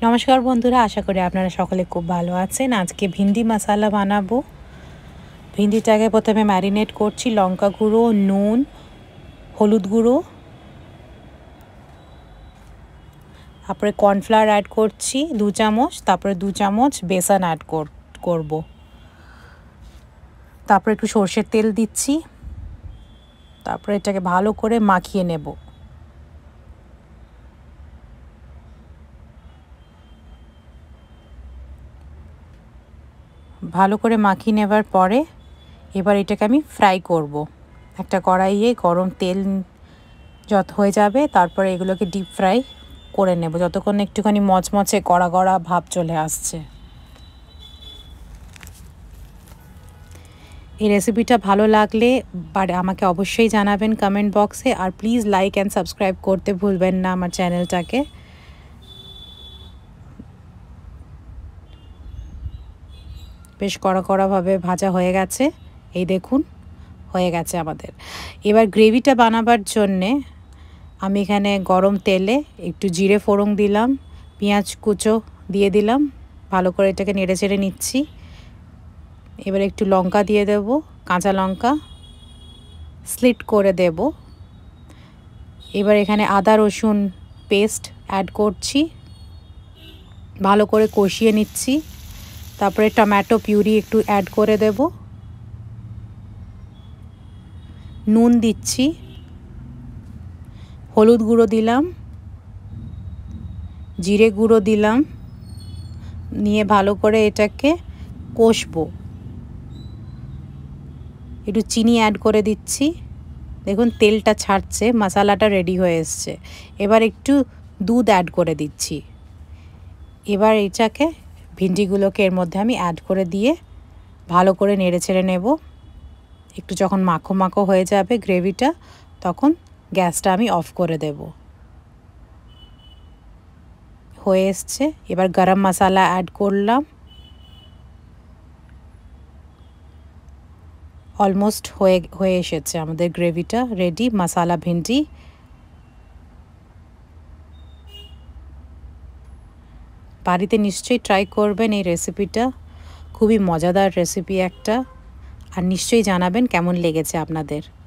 নমস্কার বন্ধুরা, আশা করি আপনারা সকলে খুব ভালো আছেন। আজকে ভিন্ডি মশলা বানাবো। ভিন্ডিটাকে প্রথমে ম্যারিনেট করছি লঙ্কা গুঁড়ো, নুন, হলুদ গুঁড়ো, তারপরে কর্নফ্লাওয়ার অ্যাড করছি 2 চামচ, তারপরে 2 চামচ বেসন অ্যাড করব। তারপরে একটু সরষের তেল দিচ্ছি, তারপরে এটাকে ভালো করে মাখিয়ে নেব। ভালো করে মাখিয়ে নেবার পরে এবার এটাকে আমি ফ্রাই করব। একটা কড়াইয়ে গরম তেল যত হয়ে যাবে, তারপরে এগুলোকে ডিপ ফ্রাই করে নেব যতক্ষণ একটুখানি মচমচে কড়া কড়া ভাব চলে আসছে। এই রেসিপিটা ভালো লাগলে আমাকে অবশ্যই জানাবেন কমেন্ট বক্সে, আর প্লিজ লাইক অ্যান্ড সাবস্ক্রাইব করতে ভুলবেন না আমার চ্যানেলটাকে। বেশ কড়া কড়াভাবে ভাজা হয়ে গেছে, এই দেখুন হয়ে গেছে আমাদের। এবার গ্রেভিটা বানাবার জন্যে আমি এখানে গরম তেলে একটু জিরে ফোড়ন দিলাম, পেঁয়াজ কুচো দিয়ে দিলাম, ভালো করে এটাকে নেড়ে চেড়ে নিচ্ছি। এবার একটু লঙ্কা দিয়ে দেব, কাঁচা লঙ্কা স্লিট করে দেব। এবার এখানে আদা রসুন পেস্ট অ্যাড করছি, ভালো করে কষিয়ে নিচ্ছি। তারপরে টমেটো পিউরি একটু অ্যাড করে দেব, নুন দিচ্ছি, হলুদ গুঁড়ো দিলাম, জিরে গুঁড়ো দিলাম, নিয়ে ভালো করে এটাকে কষবো। একটু চিনি অ্যাড করে দিচ্ছি, দেখুন তেলটা ছাড়ছে, মশলাটা রেডি হয়ে এসছে। এবার একটু দুধ অ্যাড করে দিচ্ছি। এবার এটাকে ভিন্ডিগুলোকে এর মধ্যে আমি অ্যাড করে দিয়ে ভালো করে নেড়ে ছেড়ে নেব। একটু যখন মাখো মাখো হয়ে যাবে গ্রেভিটা, তখন গ্যাসটা আমি অফ করে দেব। হয়ে এসছে। এবার গরম মশলা অ্যাড করলাম। অলমোস্ট হয়ে এসেছে আমাদের গ্রেভিটা রেডি, মশলা ভিন্ডি। বাড়িতে নিশ্চয়ই ট্রাই করবেন এই রেসিপিটা, খুবই মজাদার রেসিপি একটা, আর নিশ্চয়ই জানাবেন কেমন লেগেছে আপনাদের।